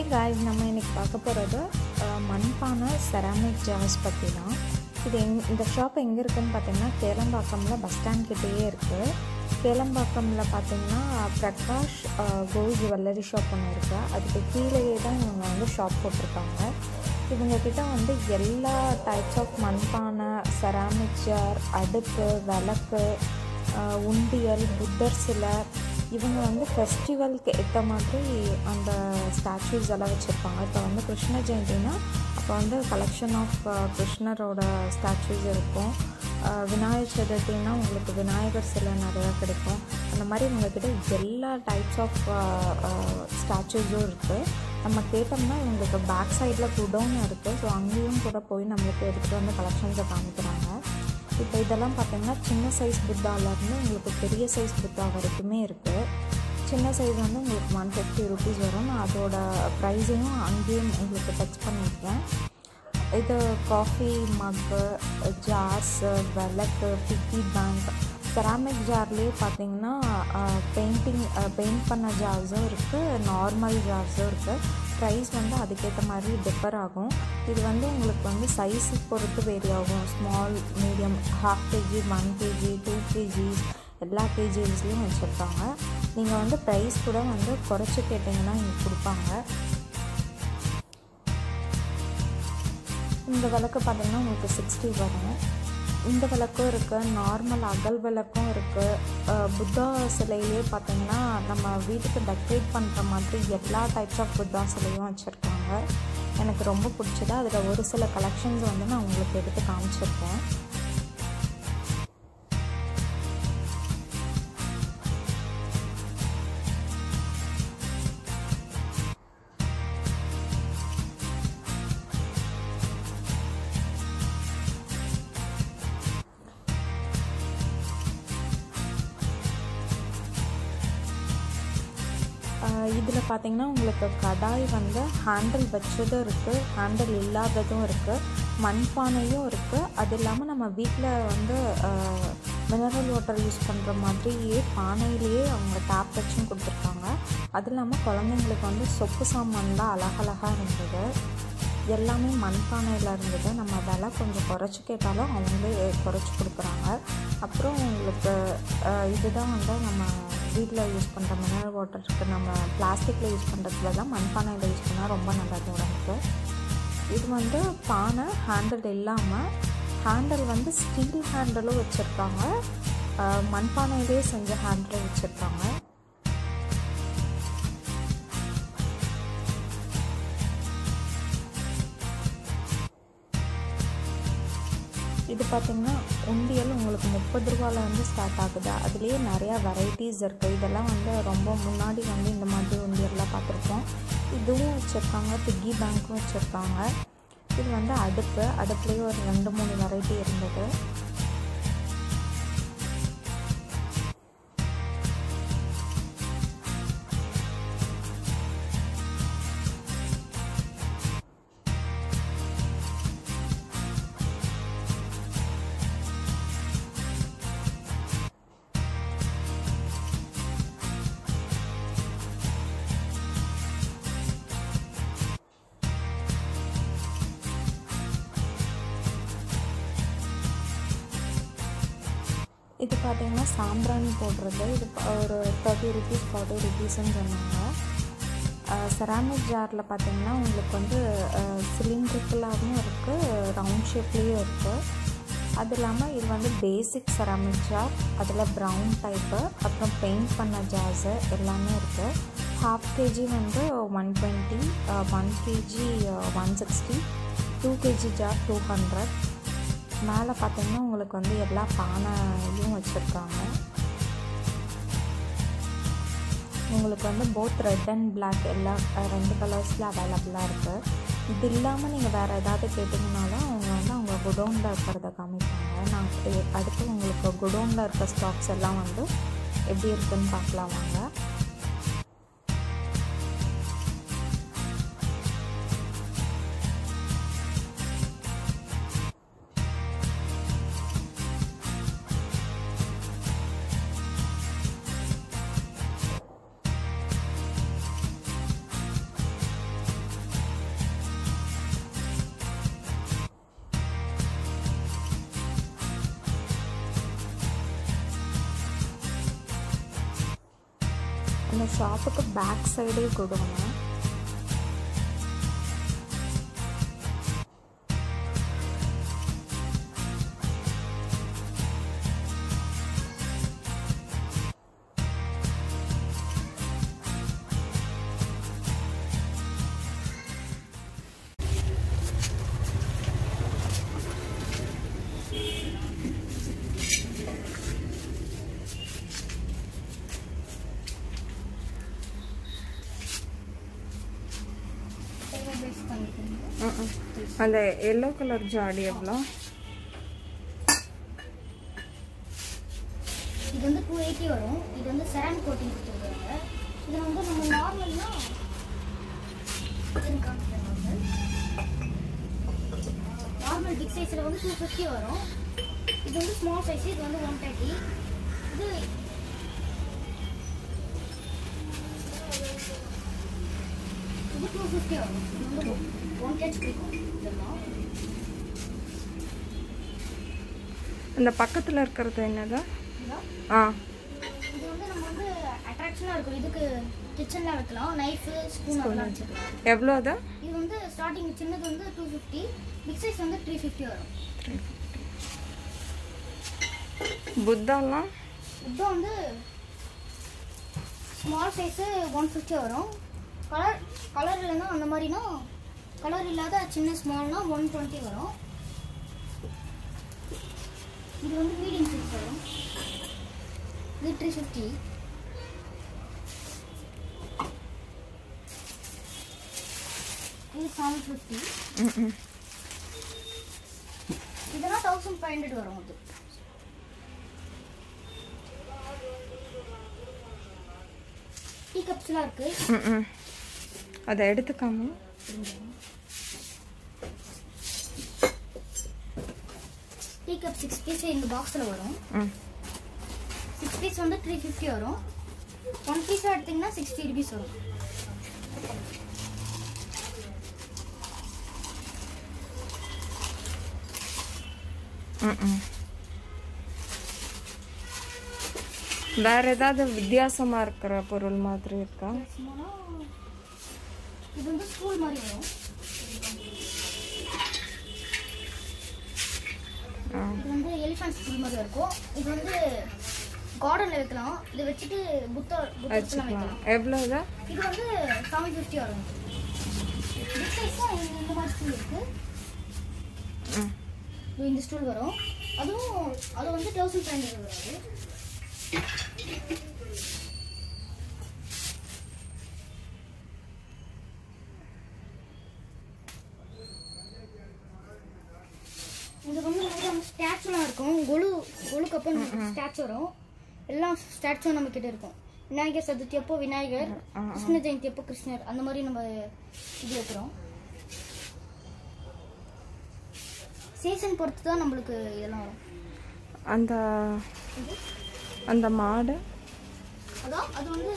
Guys, நம்ம இன்றைக்கி பார்க்க போகிறது மண்பானை செராமிக் ஜார்ஸ் பற்றி தான். இந்த ஷாப் எங்கே இருக்குதுன்னு பார்த்தீங்கன்னா கேளம்பாக்கமில் பஸ் ஸ்டாண்ட் கிட்டேயே இருக்குது. கேளம்பாக்கமில் பார்த்தீங்கன்னா பிரகாஷ் கோல்டு ஜுவல்லரி ஷாப் ஒன்று இருக்குது. அதுக்கு கீழேயே தான் இவங்க வந்து ஷாப் போட்டிருக்காங்க. இவங்கக்கிட்ட வந்து எல்லா டைப்ஸ் ஆஃப் மண்பானை, செராமிக் ஜார், அடுப்பு, விளக்கு, உண்டியல், புத்தர் சிலை, இவங்க வந்து ஃபெஸ்டிவலுக்கு ஏற்ற மாதிரி அந்த ஸ்டாச்சூஸ் எல்லாம் வச்சுருப்பாங்க. இப்போ வந்து கிருஷ்ண ஜெயந்தினா அப்போ வந்து கலெக்ஷன் ஆஃப் கிருஷ்ணரோட ஸ்டாச்சூஸ் இருக்கும். விநாயகர் சதுர்த்தின்னா உங்களுக்கு விநாயகர் சிலை நிறையா கிடைக்கும். அந்த மாதிரி இவங்கக்கிட்ட எல்லா டைப்ஸ் ஆஃப் ஸ்டாச்சூஸும் இருக்குது. நம்ம கேட்டோம்னா இவங்களுக்கு பேக் சைடில் குடோன் இருக்குது. ஸோ அங்கேயும் கூட போய் நம்மளுக்கு எடுத்துகிட்டு வந்து கலெக்ஷன்ஸை காமிக்கிறாங்க. இப்போ இதெல்லாம் பார்த்திங்கன்னா சின்ன சைஸ் புத்தாவிலேருந்து உங்களுக்கு பெரிய சைஸ் புத்தா வரைக்குமே இருக்குது. சின்ன சைஸ் வந்து உங்களுக்கு 150 rupees வரும். நான் அதோட ப்ரைஸையும் அங்கேயும் உங்களுக்கு டச் பண்ணியிருக்கேன். இது காஃபி மக்கு, ஜார்ஸு, விளக்கு, பிக்கி பேங்க், செராமிக் ஜார்லேயே பார்த்திங்கன்னா பெயிண்ட் பண்ண ஜார்ஸும் இருக்குது, நார்மல் ஜார்ஸும் இருக்குது. ப்ரைஸ் வந்து அதுக்கேற்ற மாதிரி டிஃபர் ஆகும். இது வந்து உங்களுக்கு வந்து சைஸு பொறுத்து வேரி ஆகும். Small, medium, 1/2 kg, 1 kg, 2 kg எல்லா கேஜிஸ்லேயும் வச்சுருக்காங்க. நீங்கள் வந்து ப்ரைஸ் கூட வந்து குறைச்சி கேட்டிங்கன்னா இங்கே கொடுப்பாங்க. இந்த விளக்கு பார்த்திங்கன்னா உங்களுக்கு 60 வரும். இந்த விளக்கும் இருக்குது, நார்மல் அகல் விளக்கும் இருக்குது. புத்தா சிலையிலே பார்த்திங்கன்னா நம்ம வீட்டுக்கு டெக்கரேட் பண்ணுற மாதிரி எல்லா டைப்ஸ் ஆஃப் புத்தா சிலையும் வச்சுருக்காங்க. எனக்கு ரொம்ப பிடிச்சது. அதில் ஒரு சில கலெக்ஷன்ஸ் வந்து நான் உங்களுக்கு எடுத்து காமிச்சிருக்கேன். இதில் பார்த்திங்கன்னா உங்களுக்கு கடாய் வந்து ஹேண்டில் வச்சதும் இருக்குது, ஹேண்டில் இல்லாததும் இருக்குது, மண்பானையும் இருக்குது. அது இல்லாமல் நம்ம வீட்டில் வந்து மினரல் வாட்டர் யூஸ் பண்ணுற மாதிரியே பானையிலேயே அவங்க டேப் வச்சும் கொடுத்துருக்காங்க. அது இல்லாமல் குழந்தைங்களுக்கு வந்து சொப்பு சாமான்லாம் அழகழகாக இருந்தது. எல்லாமே மண்பானையில் இருந்தது. நம்ம விலை கொஞ்சம் குறைச்சி கேட்டாலும் அவங்களே குறைச்சி கொடுக்குறாங்க. அப்புறம் உங்களுக்கு இதுதான் வந்து நம்ம வீட்டில் யூஸ் பண்ணுற மினரல் வாட்டருக்கு நம்ம பிளாஸ்டிக்கில் யூஸ் பண்ணுறதுல தான் மண்பானையில் யூஸ் பண்ணால் ரொம்ப நல்லது உடம்புக்கு. இது வந்து பானை ஹேண்டில் இல்லாமல், ஹேண்டில் வந்து ஸ்டீல் ஹேண்டிலும் வச்சுருக்காங்க, மண்பானையிலே செஞ்ச ஹேண்டிலும் வச்சுருக்காங்க. இது பார்த்திங்கன்னா உண்டியல் உங்களுக்கு 30 ரூபாலேருந்து ஸ்டார்ட் ஆகுது. அதுலேயே நிறையா வெரைட்டிஸ் இருக்குது. இதெல்லாம் வந்து ரொம்ப முன்னாடி வந்து இந்த மாதிரி உண்டியல்லாம் பார்த்துருப்போம். இதுவும் வச்சுருக்காங்க, பிக்கி பேங்க்கும் வச்சுருக்காங்க. இது வந்து அடுப்புலேயே ஒரு 2-3 வெரைட்டி இருந்தது. இது பார்த்திங்கன்னா சாம்பிராணி போடுறது. இது ஒரு 30 rupees 40 rupeesன்னு சொன்னாங்க. செராமிக் ஜாரில் பார்த்திங்கன்னா உங்களுக்கு வந்து சிலிண்ட்ரிக்கலாகவும் இருக்குது, ரவுண்ட் ஷேப்லேயும் இருக்குது. அது இல்லாமல் இது வந்து பேசிக் செராமிக் ஜார், அதில் ப்ரௌன் டைப்பு, அப்புறம் பெயிண்ட் பண்ண ஜார்ஸு எல்லாமே இருக்குது. 1/2 kg வந்து 120, 1 kg 160, 2 kg ஜார் 200. மேலே பார்த்திங்கன்னா உங்களுக்கு வந்து எல்லா பானையும் வச்சுருக்காங்க. உங்களுக்கு வந்து போத் ரெட் அண்ட் பிளாக் எல்லா 2 கலர்ஸில் அவைலபிளாக இருக்குது. இது இல்லாமல் நீங்கள் வேறு ஏதாவது கேட்டிங்கனாலும் அவங்க குடோனில் இருக்கிறத காமிப்பாங்க. நான் அடுத்து உங்களுக்கு குடோனில் இருக்க ஸ்டாக்ஸ் எல்லாம் வந்து எப்படி இருக்குதுன்னு பார்க்கலாம் வாங்க. அந்த ஷாப்புக்கு பேக் சைடே கொடுங்க. அந்த எல்லோ கலர் ஜாடி எவ்வளோ? இது வந்து 280 வரும். இது வந்து செராமிக் கோட்டிங் கொடுத்துருக்காங்க. இது வந்து நம்ம நார்மல்னா நார்மல் பிக் சைஸில் வந்து 250 வரும். இது வந்து ஸ்மால் சைஸ். இது வந்து 130. இது இது 250 வரும். இது வந்து 1 kg பிடிக்கும். இதெல்லாம் இந்த பக்கத்தில் இருக்கிறது என்னது? ஆ, இது வந்து நம்ம வந்து அட்ராக்ஷனாக இருக்கும். இதுக்கு கிச்சனில் வைக்கலாம். நைஃபு, ஸ்பூன் அதெல்லாம் வச்சுக்கலாம். எவ்வளோ அது? இது வந்து ஸ்டார்டிங் சின்னது வந்து 250, பிக் சைஸ் வந்து 350 வரும். புத்தாலாம் இப்போ வந்து ஸ்மால் சைஸு 150 வரும். கலர் இல்லைன்னா அந்த மாதிரினா கலர் இல்லாத சின்ன ஸ்மால்னா 120 வரும். இது வந்து மீடியம் சைஸ் வரும். இது 350. இது 750. இதெல்லாம் 1500 வரும். அது டீ கப்ஸ்லாம் இருக்கு. அதை எடுத்துக்காம டீ கப் 6 பீஸ் இந்த பாக்ஸில் வரும். 6 பீஸ் வந்து 350 வரும். 1 பீஸாக எடுத்திங்கன்னா 60 rupees வரும். வேற ஏதாவது வித்தியாசமா இருக்கிற பொருள் மாதிரி இருக்கா? இது வந்து ஸ்கூல் மாதிரி வரும். இது வந்து எலிஃபண்ட் ஸ்கூல் மாதிரி இருக்கும். இது வந்து கார்டன்ல வைக்கலாம். இதை வச்சுட்டு புத்தகம் வைக்கலாம். எவ்வளோதா? இது வந்து 750 வரும். பிக் சைஸும் இந்த மாதிரி ஸ்டூல் இருக்கு. இந்த ஸ்டூல் வரும். அது வந்து 1500 வரும். இது வந்து நம்ம ஸ்டாச்சுலாம் இருக்கும். கொலுக்கு அப்போ ஸ்டாச்சு வரும். எல்லாம் ஸ்டாச்சும் நம்ம கிட்ட இருக்கும். விநாயகர் சதுர்த்தி அப்போ விநாயகர், கிருஷ்ண ஜெயந்தி அப்போ கிருஷ்ணர், அந்த மாதிரி நம்ம இது வைக்கிறோம். சீசன் பொறுத்து தான் நம்மளுக்கு இதெல்லாம் வரும். அந்த மாடு அதான் அது வந்து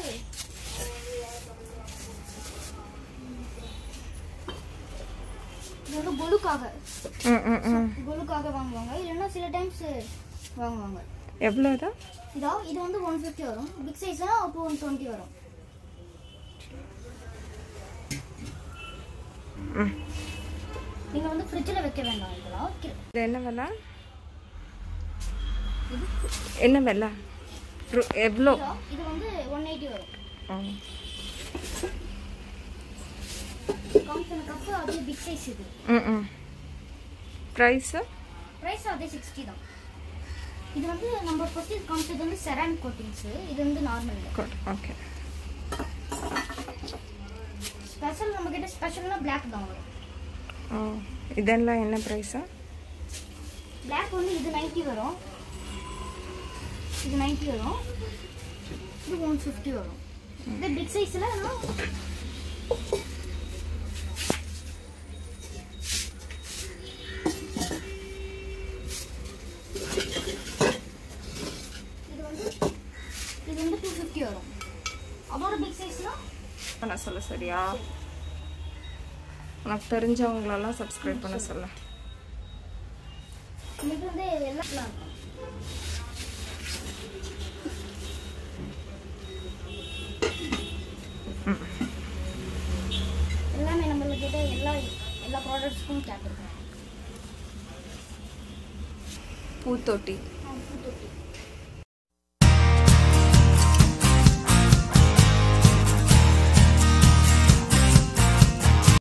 இது வந்து கொலுக்காக வாங்குவாங்க. இல்லைன்னா சில டைம்ஸ் வாங்குவாங்க. எவ்வளோதா? இது வந்து 150 வரும். பிக் சைஸ்னா அப்போ 120 வரும். நீங்க வந்து ஃப்ரிட்ஜில் வைக்க வேண்டாம். இதெல்லாம் இது என்ன விலை? என்ன விலை? எவ்வளோ? இது வந்து 180 வரும். காம்சன் கப் அது பிக் சைஸ். இது பிரைஸ் அதே 60 தான். இது வந்து நம்ம ஃபர்ஸ்ட் காமிச்சது வந்து செராமிக் கோட்டிங்ஸ். இது வந்து நார்மல். ஓகே. ஸ்பெஷல் நம்ம கிட்ட ஸ்பெஷல்னா Black தான் வரும். இதெல்லாம் என்ன பிரைஸ்? Black வந்து இது 90 வரும். இது 90 வரும். இது 150 வரும். இது பிக் சைஸ்ல இது வந்து 250 வரும். அதோட பிக் சைஸ்னா பண்ண சொல்ல. சரியா? உனக்கு தெரிஞ்சவங்களெல்லாம் சப்ஸ்கிரைப் பண்ண சொல்ல. இது வந்து எல்லாம் ஸ்பூன் கேப் இருக்கும். பூத்தொட்டி. பூத்தொட்டி